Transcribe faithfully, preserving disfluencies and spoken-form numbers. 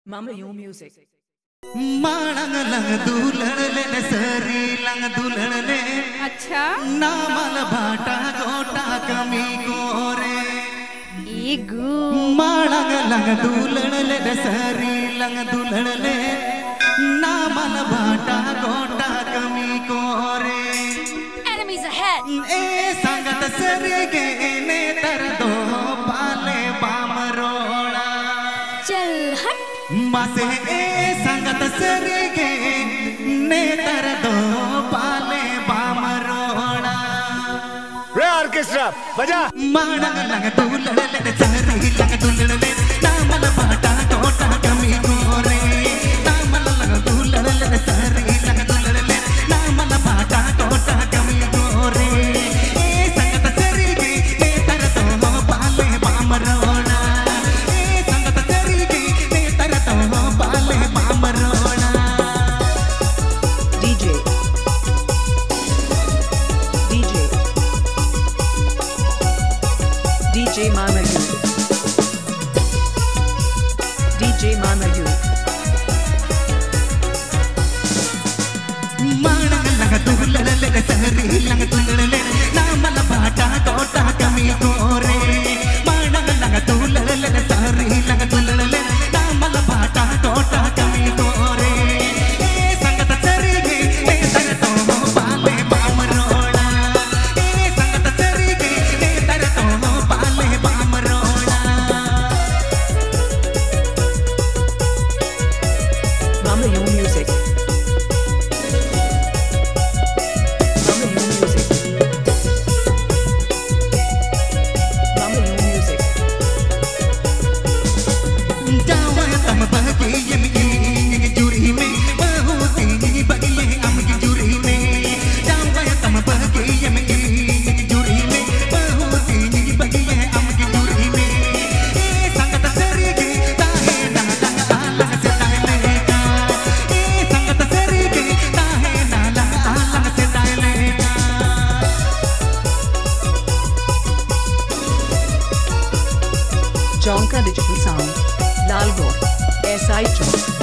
Mama Yo Music. माणंग लंग दुलण ले सरी लंग दुलण ले अच्छा नामल भाटा गोटा कमी गोरे ईगू माणंग लंग दुलण ले सरी लंग दुलण ले नामल भाटा गोटा कमी गोरे Enemies ahead ए संगत सरी के ने तर दो पाले बामरोड़ा चल हट मासे ए संगत सरी के ने तर दो पाले बामरोड़ा रे ऑर्केस्ट्रा बजा माणंग लंग दुलण ले सरी लंग दुलण ले नामल भाटा गोटा कमी गोरे नामल लंग दुलण ले सरी लंग दुलण ले नामल भाटा गोटा कमी गोरे ए संगत सरी के ने तर दो पाले बामरोड़ा ए संगत सरी के ने तर दो पाले बामरोड़ा D J. D J. D J Mama Yo. D J Mama Yo. माणंग लंग दुलण ले सरी लंग दुलण ले नामल भाटा गोटा कमी गोरे माणंग लंग दुलण ले सरी लंग दुलण ले नामल भाटा गोटा कमी गोरे ए संगत सरी के ने तर दो पाले बामरोड़ा ए संगत सरी के ने तर दो पाले बामरोड़ा Mama Yo Music. Mama Yo Music. Mama Yo Music. जावा तम बहके यम की जुरी में बहुती बगले अम की जुरी में जावा तम बहके यम की जुरी में बहुती बगले अम की जुरी में ए संगत सरी के ताहे ना लंग आलंग से डाले का ए संगत सरी के ताहे ना लंग आलंग से डाले का Jonka Digital Sound. Lalgore. S I Chowk.